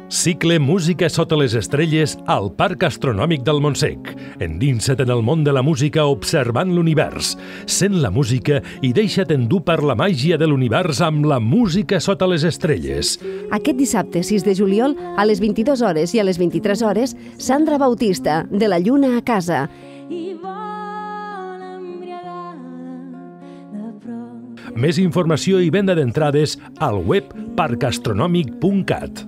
Cicle Música sota les estrelles al Parc Astronòmic del Montsec. Endinsa't en el món de la música observant l'univers. Sent la música i deixa't endur per la màgia de l'univers amb la música sota les estrelles. Aquest dissabte 6 de juliol, a les 22 hores i a les 23 hores, Sandra Bautista, de la Lluna a casa. Més informació i venda d'entrades al web parcastronòmic.cat.